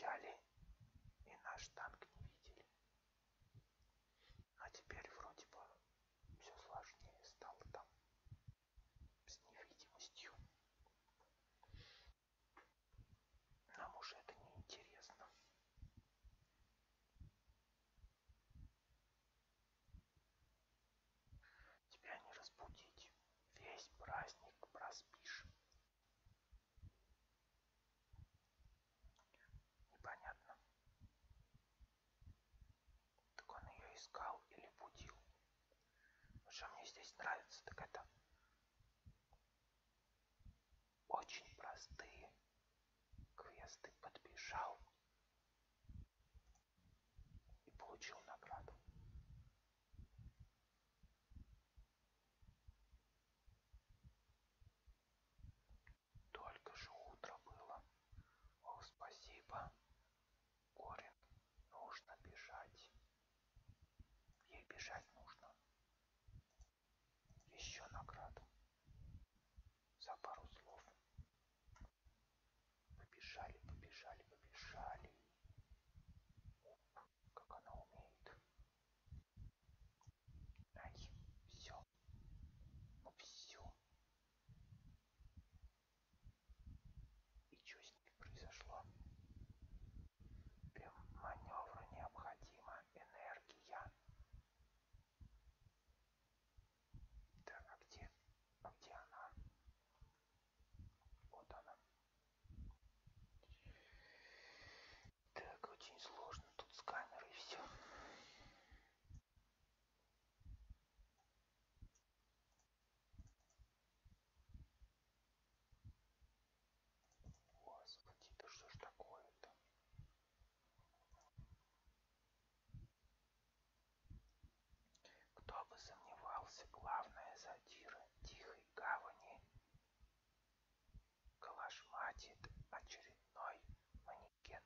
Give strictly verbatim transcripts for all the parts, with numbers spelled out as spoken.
молчали и наш танк не видели. Но теперь вроде бы все сложнее стало там с невидимостью. Нам уже это не интересно. Тебя не разбудить. Весь праздник проспишь. Непонятно. Так он ее искал или будил? Что мне здесь нравится, так это очень простые квесты. Подбежал и получил награду. Только же утро было. Ох, спасибо. Корин, нужно бежать. Ей бежать нужно. Еще награду. За пару слов. Побежали, побежали, побежали. Уп, как она умеет. Ай, все. Ну все. И что с ней произошло? Для маневра необходима энергия. Так, а где? А где она? Вот она. Так, очень сложно тут с камерой все. Господи, да что ж такое-то? Кто бы сомневался, главная задира Тихой Гавани калашматит очередной манекен.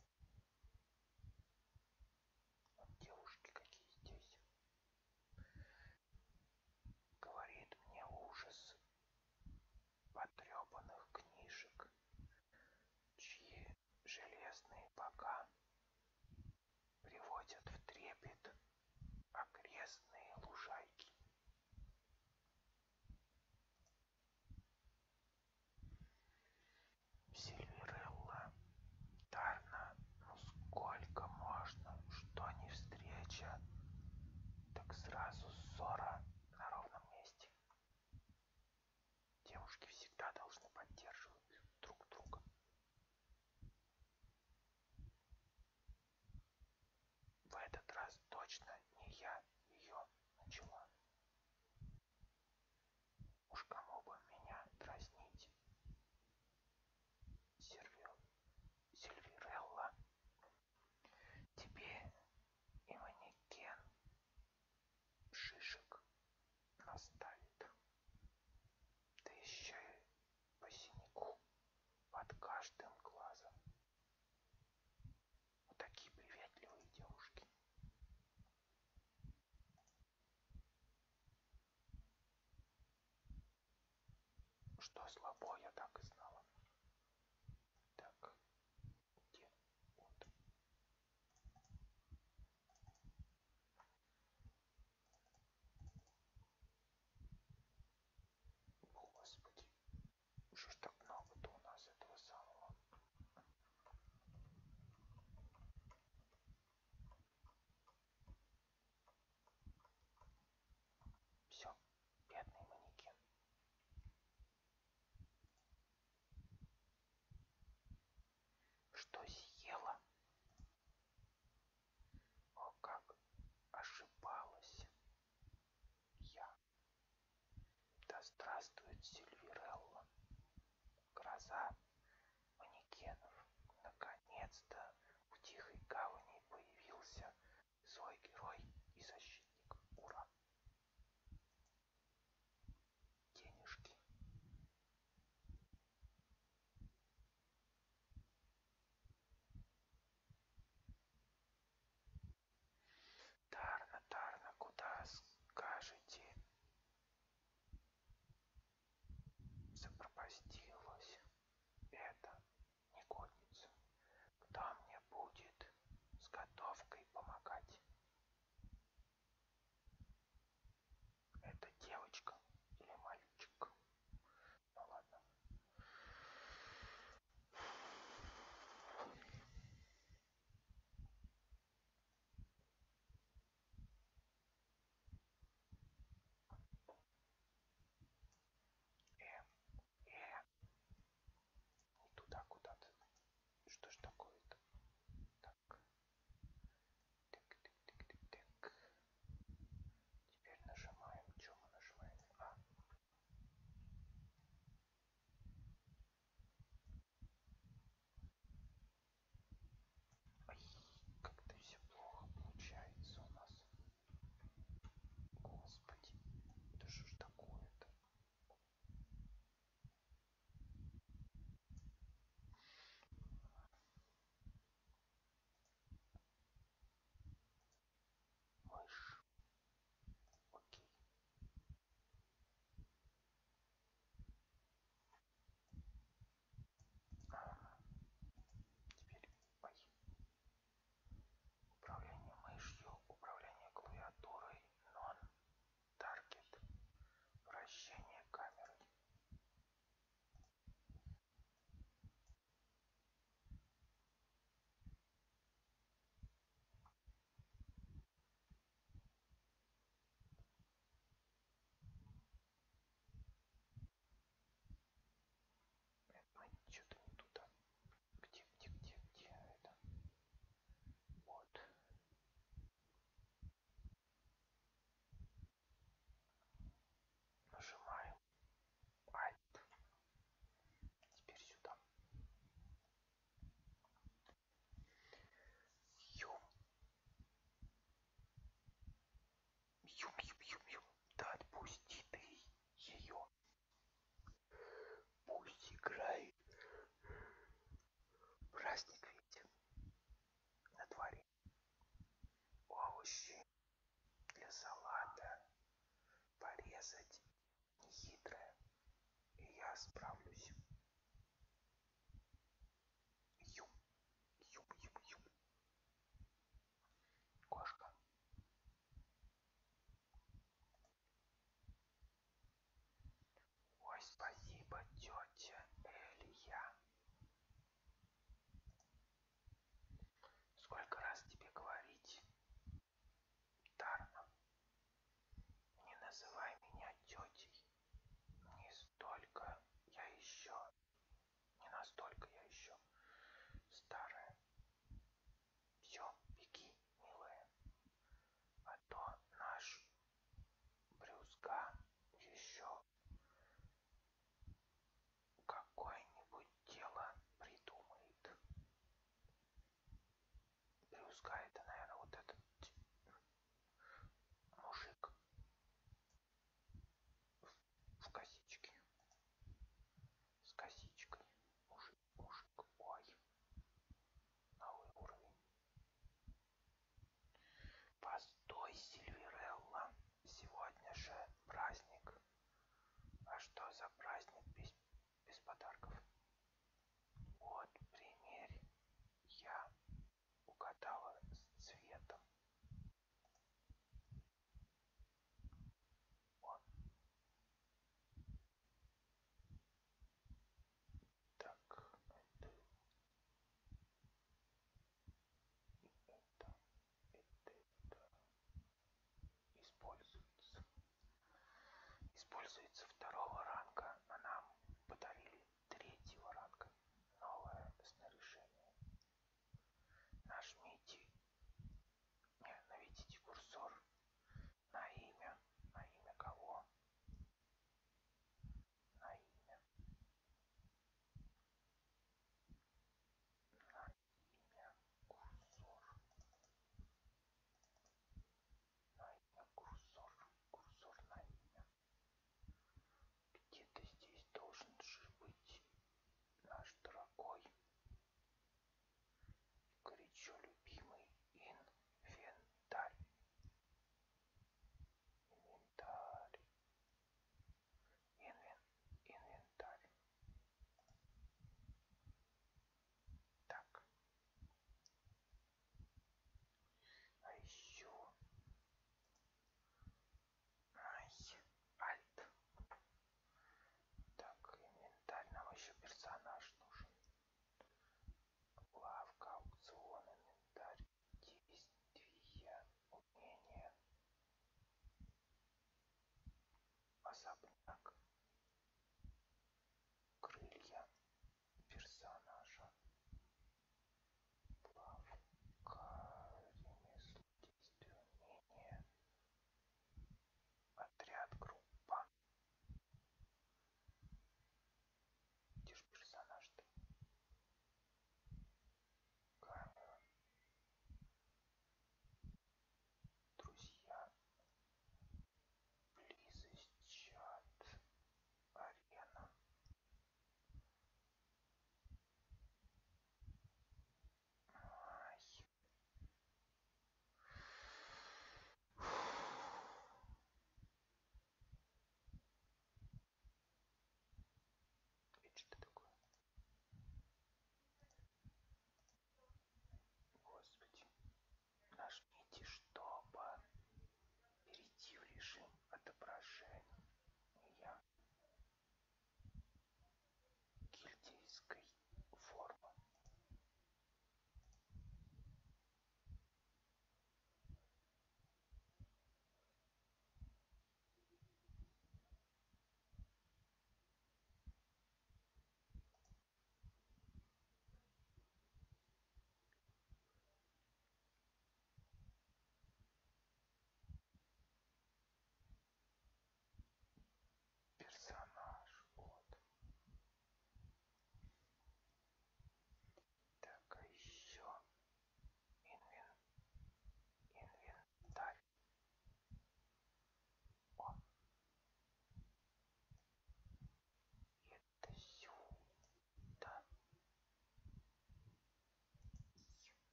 Вот девушки какие здесь. Говорит мне ужас потрепанных книжек, чьи железные бока приводят в трепет окрестные лужайки. Сильверелла, Тарна, ну сколько можно, что не встреча, так сразу ссора на ровном месте. Девушки всегда должны поддерживать друг друга. В этот раз точно не я ее начала. Уж кому бы меня дразнить. Сервил, Сильверелла, тебе и манекен шишек наставит. Да еще и по синяку под каждым глазом. Вот такие приветливые девушки. Что слабо, я так и знала. Так, где? Вот. Господи, что ж так много-то у нас этого самого? Все, бедный манекен. Что съела? О, как ошибалась я. Да здравствует Сильверелла, гроза манекенов. Наконец-то в Тихой Гавани появился свой герой и защитник. Ура! Денежки.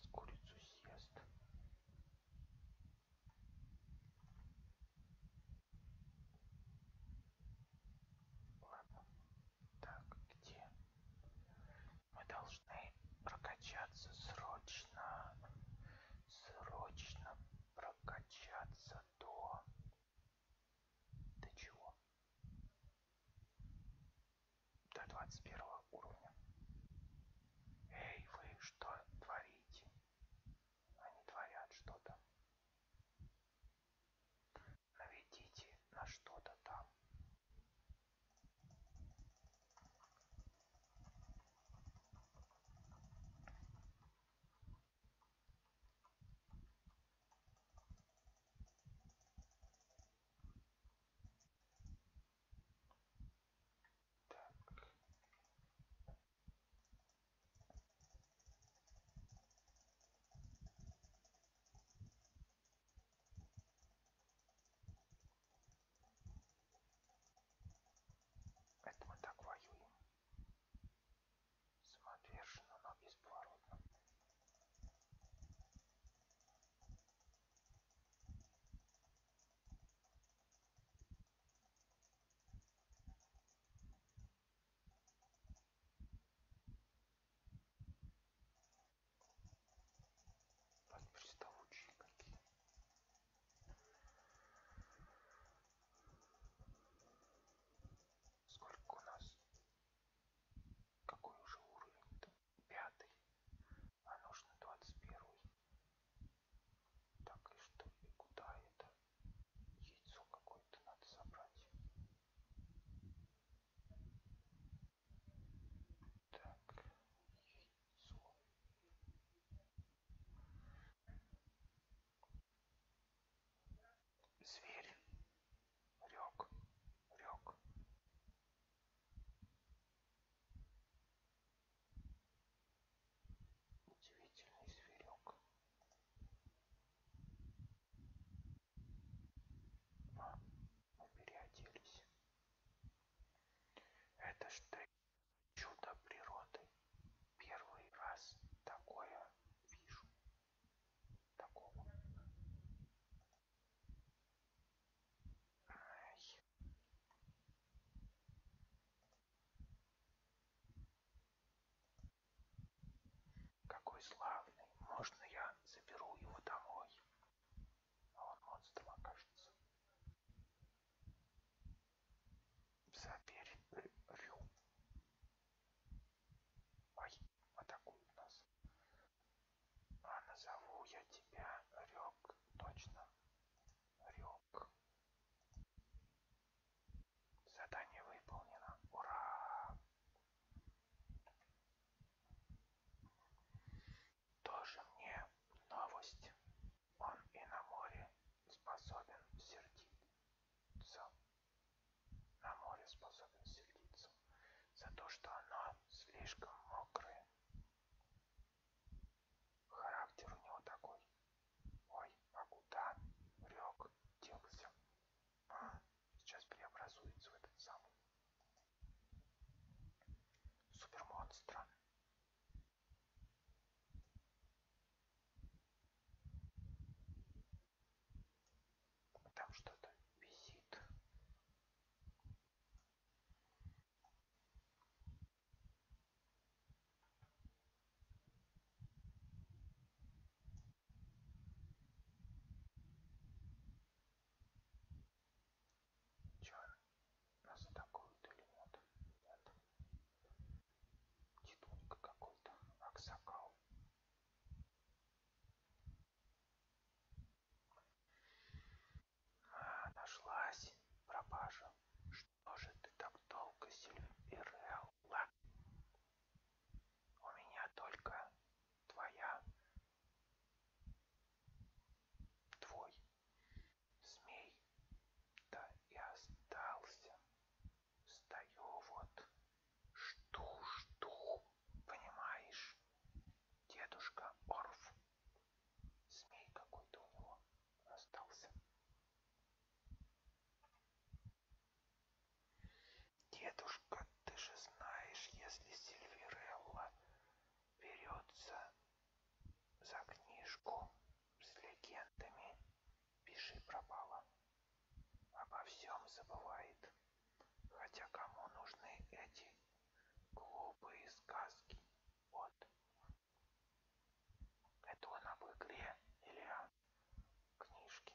сейчас курицу съест. Ладно. Так, где? Мы должны прокачаться срочно. Срочно прокачаться до... До чего? До двадцать первого уровня. Эй, вы что творите? Они творят что-то. Наведите на что-то там. Так. Это мы так воюем. Самоотверженно, но бесповоротно. Вот приставучие какие. Сколько у нас? Какой уже уровень-то? Пятый. А нужно двадцать первый. Так, и что? И куда это? Яйцо какое-то надо собрать. Так, яйцо. Зверь. Рёк. Рёк. Удивительный зверек. А, мы переоделись. Это что, чудо природы. Первый раз такое вижу. Такого. Ай. Какой славный. Можно я заберу его домой? А он монстром окажется. Забери Рю. Ай, атакуют нас. А назову я тебя Рёк. Точно. Рёк. Задание выполнено. Ура! Тоже мне новость. Он и на море способен сердиться. На море способен души пропало. Обо всем забывает. Хотя кому нужны эти глупые сказки? Вот. Это он об игре или о книжке?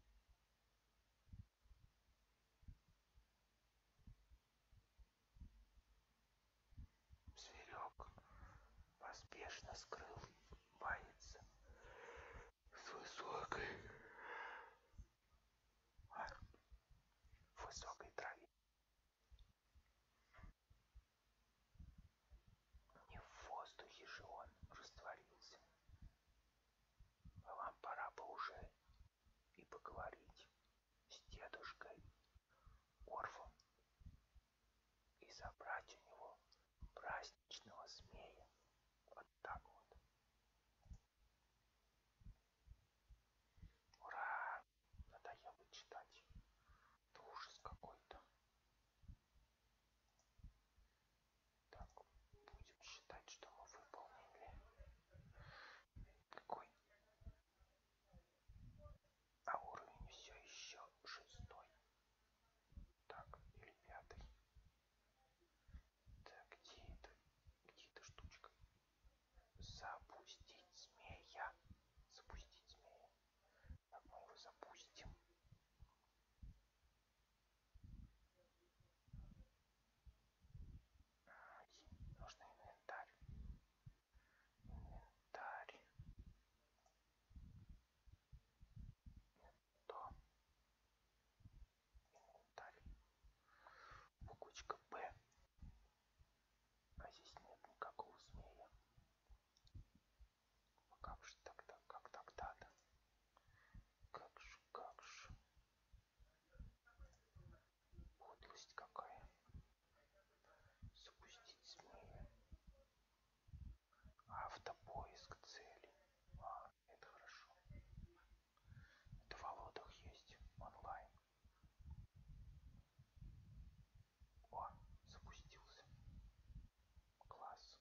Зверек поспешно скрывается с высокой, в высокой траве. Не в воздухе же он растворился. А вам пора бы уже и поговорить с дедушкой Орфом и забрать у него праздничного змея. Вот так вот. Ура! Надоело читать. Это ужас какой-то. Так, будем считать, что мы выполнили. Какой? А уровень все еще шестой. Так, или пятый. Так, где это? Где эта штучка? Запустить змея. Запустить змея. Так, мы его запустим. Нужно инвентарь. Инвентарь. То. Инвентарь. Буквочка Б. А здесь нет никакого змея. А как же тогда? Как тогда-то? Как же, как же? Подлость какая. Запустить змея. Автопоиск цели. А, это хорошо. Это в Володах есть онлайн. О, запустился. Класс.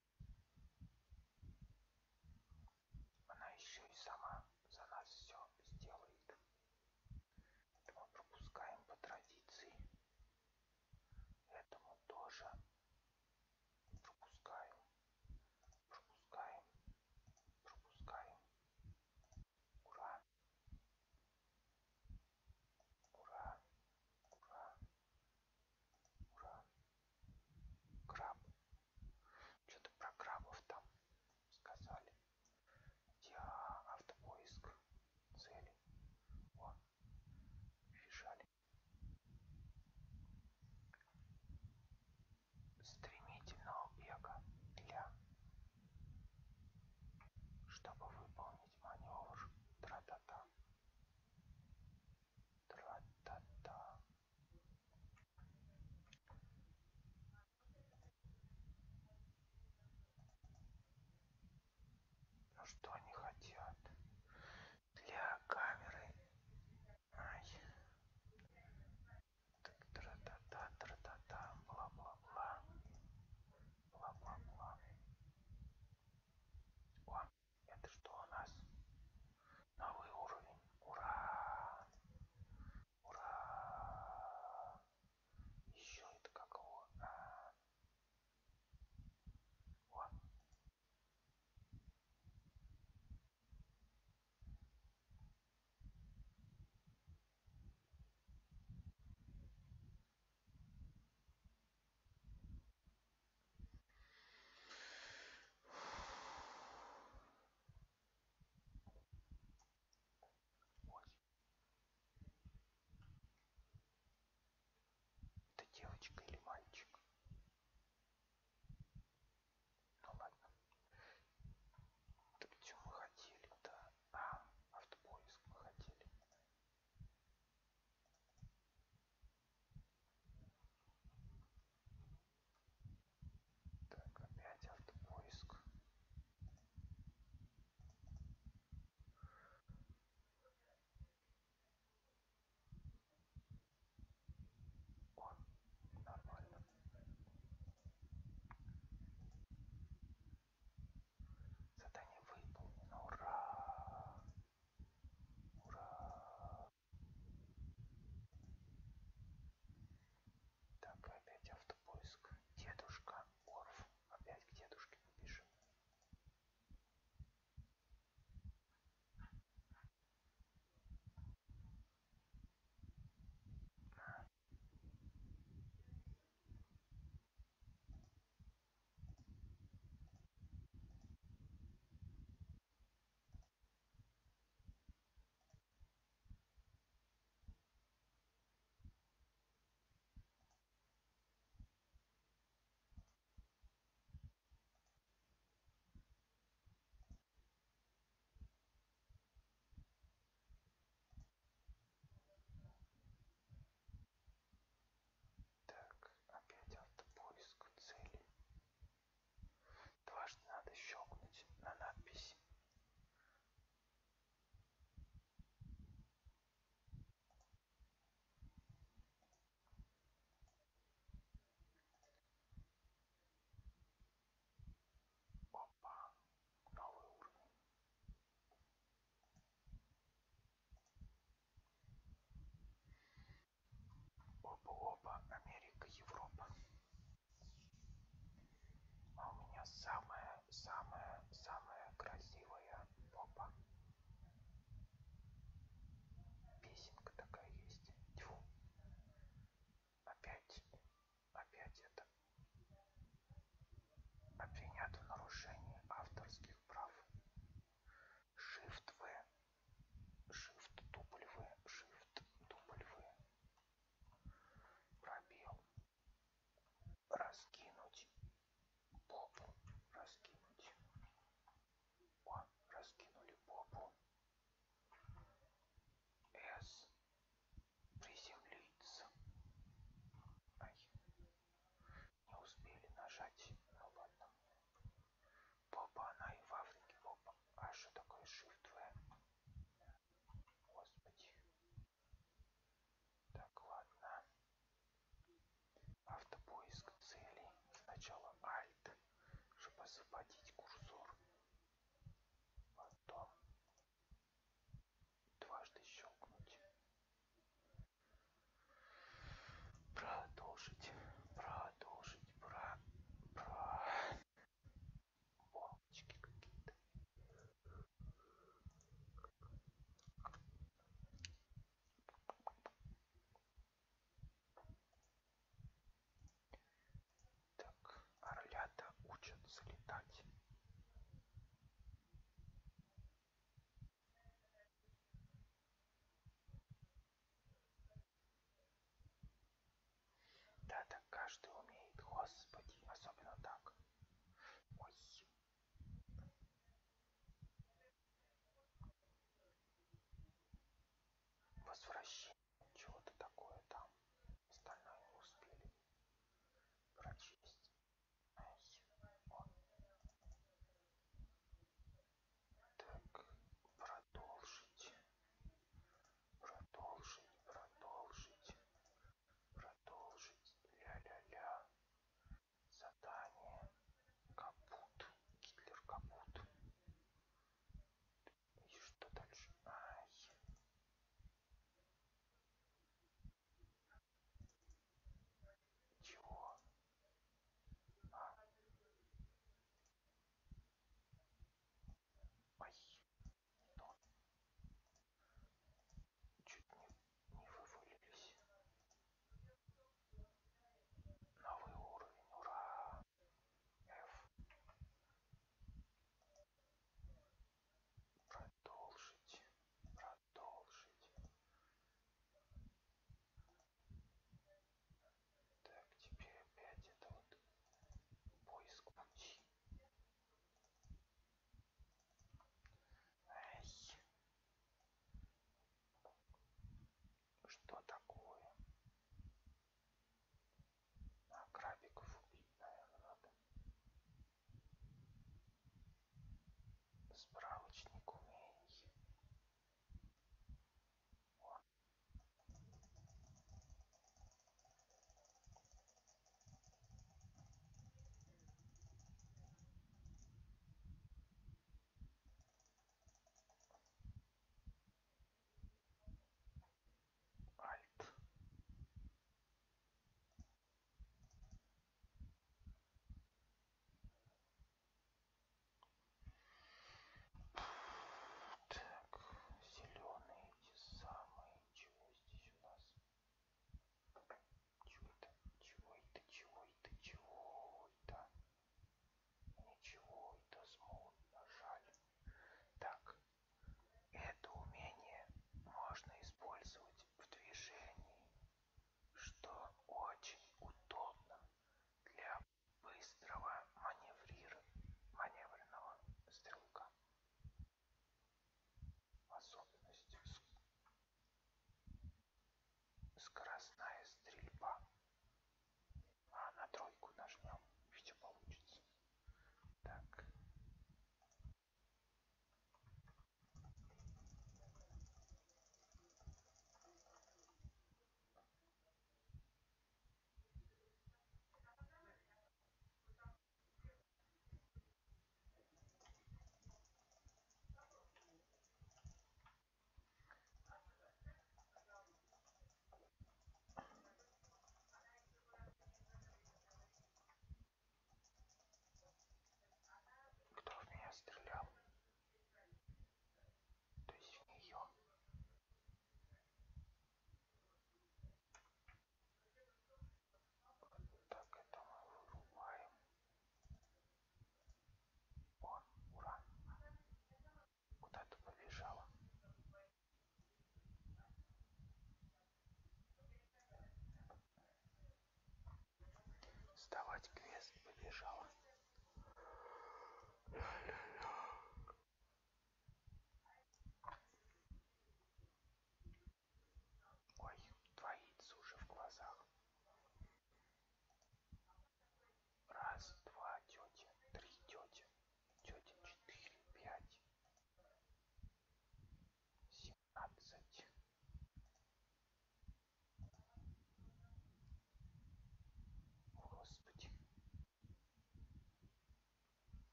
Она еще и сама за нас все сделает. Это мы пропускаем по традиции. Это мы тоже пропускаем. Пропускаем. Пропускаем. Ура. Ура. Ура. Ура. Краб. Что-то про крабов там сказали. Где автопоиск цели. О, бежали. Стремительного бега для, чтобы выполнить маневр. Тра-та-та. Тра-та-та. Ну что они хотят? Для камеры. Ай. Тра-та-та, тра-та-та, бла-бла-бла. Бла-бла-бла. О, это что у нас? Новый уровень. Ура! Ура! Еще это какого? А, о,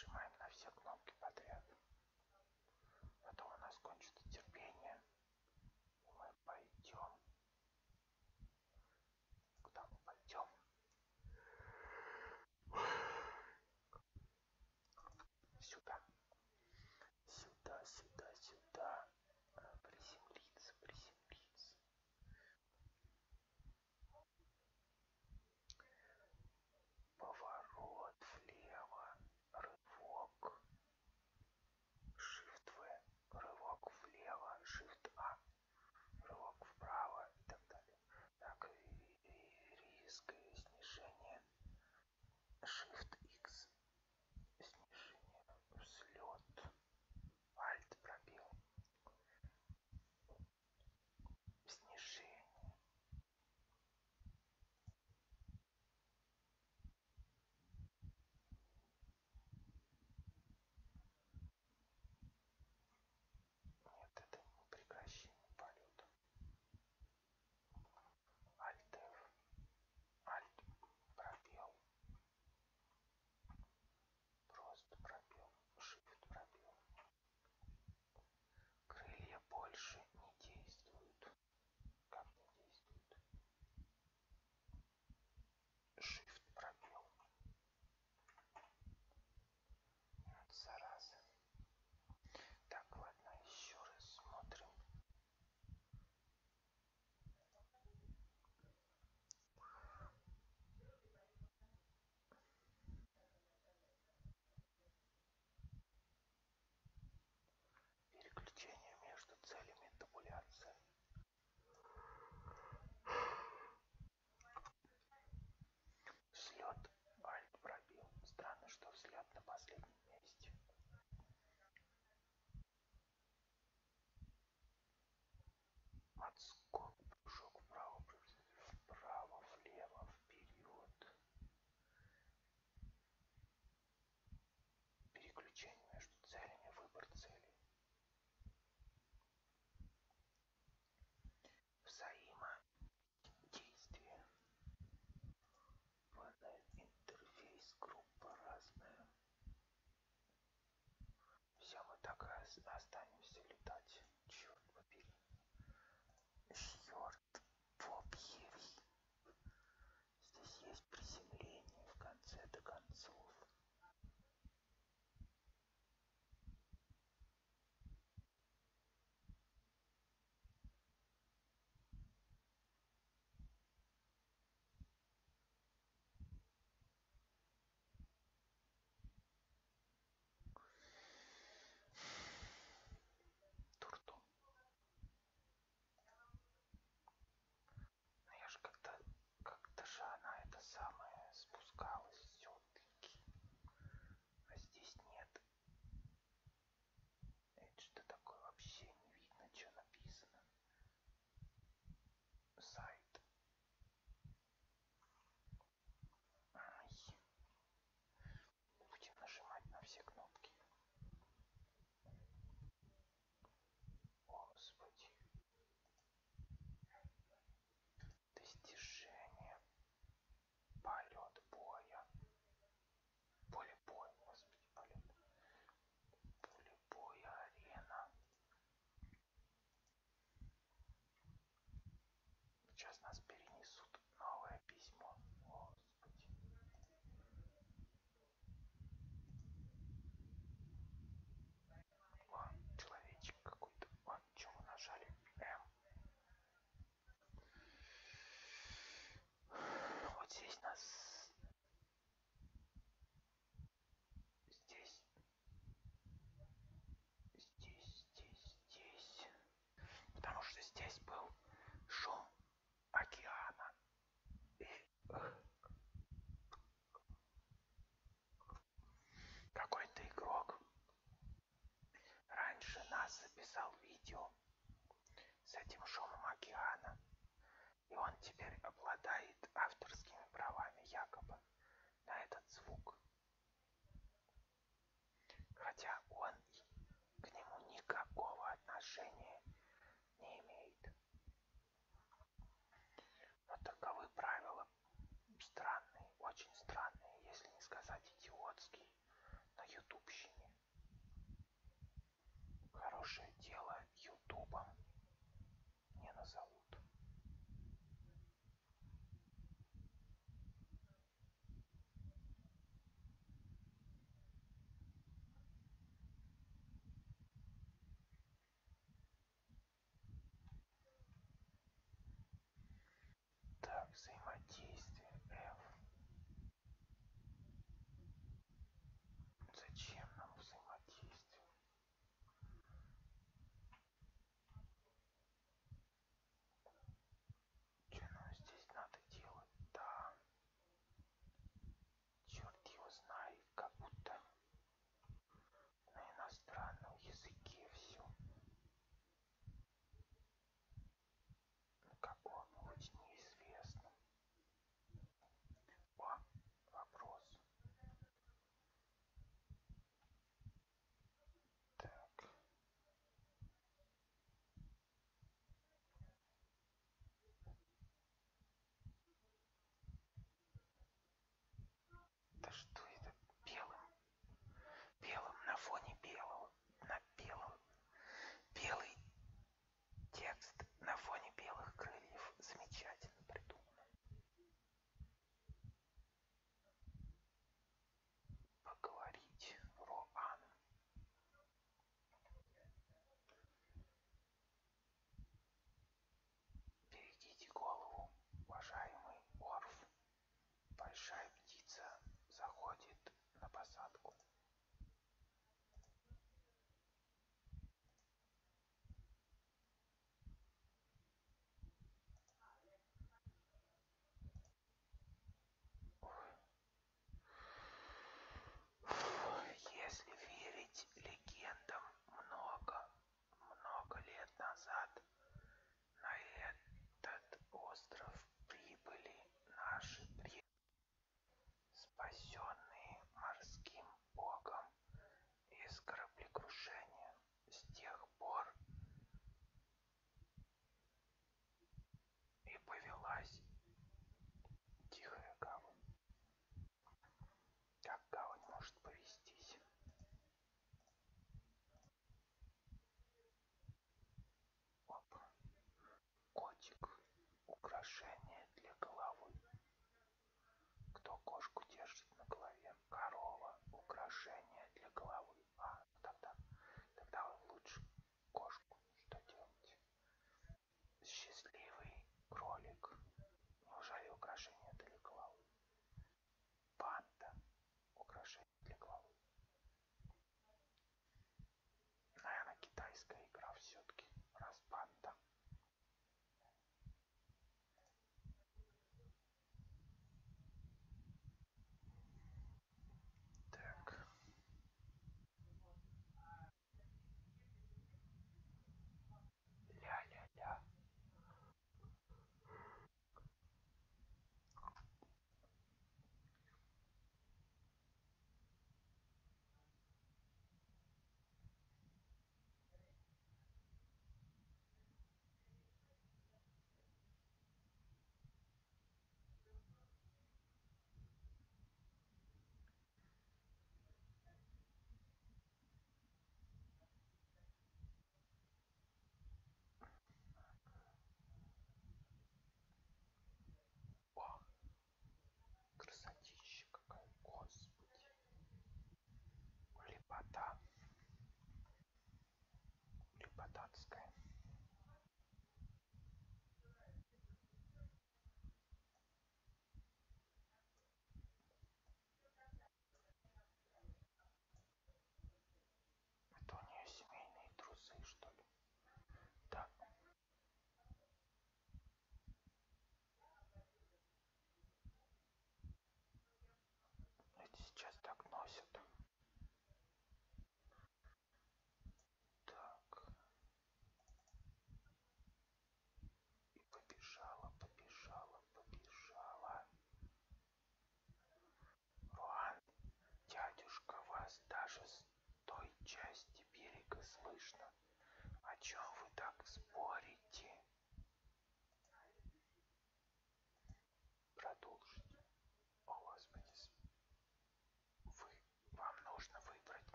нажимаем на все кнопки подряд. Потом у нас кончится терпение. И мы пойдем. Куда мы пойдем? Сюда. Сюда, сюда, сюда. Приземлиться, приземлиться. Поворот влево. Рывок. Shift-V. Рывок влево. Shift-A. Рывок вправо и так далее. Так, резкое снижение. Shift-X. Снижение. Взлет. Alt пробел. Снижение. Нет, это не прекращение полета. Alt F. Alt пробел. Просто пробел. Shift пробел. Крылья больше не действуют. Как не действуют? Shift пробел. Зараза. Так, ладно, еще раз смотрим. Переключение между целями, табуляция. Взлет, Alt пробил. Странно, что взлет на последнем месте. Отскок, прыжок вправо, вправо, влево, вперед. Переключение между целями, выбор цели. Взаимодействие. Панель, интерфейс, группа разная. Все, мы так и останемся летать. Черт побери. Черт побери. Здесь есть приземление в конце-то концов. Турту.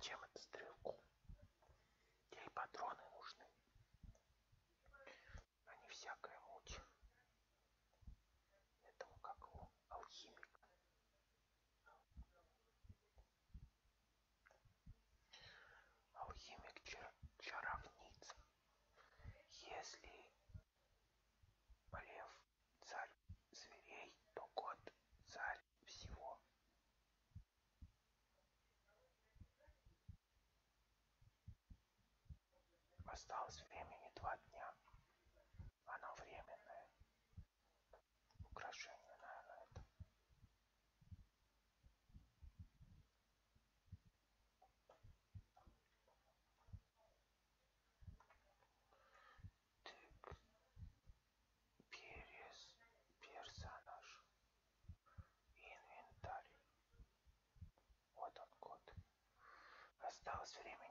Зачем это стрелку? Ей патроны нужны, а не всякая муть. Этому как его? Алхимик. Алхимик чаровница. Если лев царь зверей, то кот царь всего. Осталось времени два дня. Оно временное. Украшение, наверное, это. Так. Перес. Персонаж. Инвентарь. Вот он, код. Осталось время